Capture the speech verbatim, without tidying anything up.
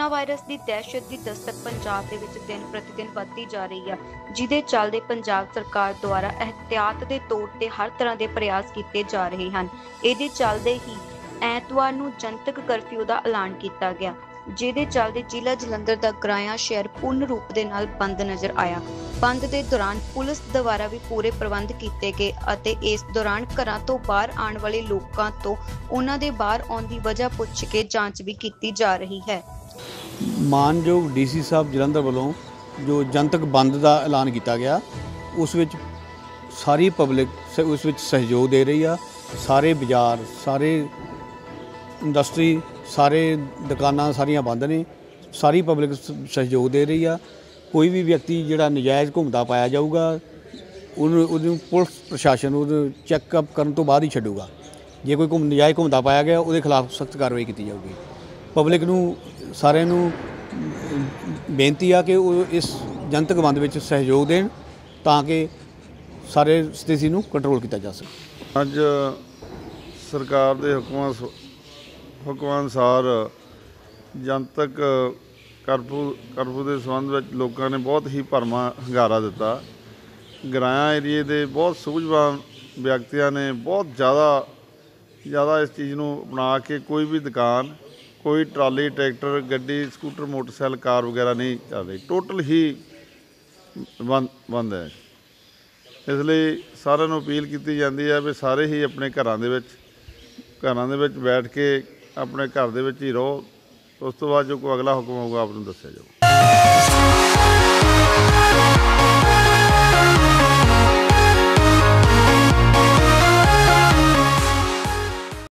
Corona virus की दहशत की दस्तक पंजाब दे विच दिन प्रतिदिन बढ़ती जा रही है, जिहदे चलदे पंजाब सरकार द्वारा एहतियात के तौर ते हर तरह के प्रयास किए जा रहे हैं। इहदे चलदे ही ਐਤਵਾਰ ਨੂੰ ਜਨਤਕ ਕਰਫਿਊ ਦਾ ਐਲਾਨ ਕੀਤਾ ਗਿਆ, ਜਿਹਦੇ ਚੱਲਦੇ ਜ਼ਿਲ੍ਹਾ ਜਲੰਧਰ ਦਾ ਗਰਾਇਆ ਸ਼ਹਿਰ ਪੂਰਨ ਰੂਪ ਦੇ ਨਾਲ ਬੰਦ ਨਜ਼ਰ ਆਇਆ। ਬੰਦ ਦੇ ਦੌਰਾਨ ਪੁਲਿਸ ਦੁਆਰਾ ਵੀ ਪੂਰੇ ਪ੍ਰਬੰਧ ਕੀਤੇ ਗਏ ਅਤੇ ਇਸ ਦੌਰਾਨ ਘਰਾਂ ਤੋਂ ਬਾਹਰ ਆਉਣ ਵਾਲੇ ਲੋਕਾਂ ਤੋਂ ਉਹਨਾਂ ਦੇ ਬਾਹਰ ਆਉਣ ਦੀ ਵਜ੍ਹਾ ਪੁੱਛ ਕੇ ਜਾਂਚ ਵੀ ਕੀਤੀ ਜਾ ਰਹੀ ਹੈ। ਮਾਨਯੋਗ ਡੀ ਸੀ ਸਾਹਿਬ ਜਲੰਧਰ ਵੱਲੋਂ ਜੋ ਜਨਤਕ ਬੰਦ ਦਾ ਐਲਾਨ ਕੀਤਾ ਗਿਆ, ਉਸ ਵਿੱਚ ਸਾਰੀ ਪਬਲਿਕ ਉਸ ਵਿੱਚ ਸਹਿਯੋਗ ਦੇ ਰਹੀ ਆ। ਸਾਰੇ ਬਾਜ਼ਾਰ, ਸਾਰੇ इंडस्ट्री, सारे दुकाना सारिया बंद ने, सारी पब्लिक सहयोग दे रही है। कोई भी व्यक्ति जिहड़ा नजायज़ घूमता पाया जाऊगा, उन्होंने पुलिस प्रशासन उन्हें चैकअप करने तो बाद ही छड्डूगा। जे कोई घूम नजायज़ घूमता पाया गया, उसके खिलाफ सख्त कार्रवाई की जाऊगी। पब्लिक नूं सारिਆਂ ਨੂੰ बेनती आ कि वो इस जनतक बंद में सहयोग देन तां कि सारे स्थिति नूं कंट्रोल किया जा सके। अज सरकार के हुक्मां हुक्म अनुसार जनतक करफ्यू करफ्यू के संबंध में लोगों ने बहुत ही भरमा हंगारा दिता। गराया एरिए के बहुत सूझवान व्यक्तियों ने बहुत ज़्यादा ज़्यादा इस चीज़ को अपना के कोई भी दुकान, कोई ट्राली, ट्रैक्टर, गड्डी, स्कूटर, मोटरसाइकिल, कार वगैरह नहीं चल रही, टोटल ही बंद बंद है। इसलिए सारिਆਂ ਨੂੰ अपील की जाती है भी सारे ही अपने घरों के घरों के बैठ के अपने घर दे विच ही रहो। उस तो बाद जो कोई अगला हुक्म होगा आप नूं दस्सिया जाऊगा।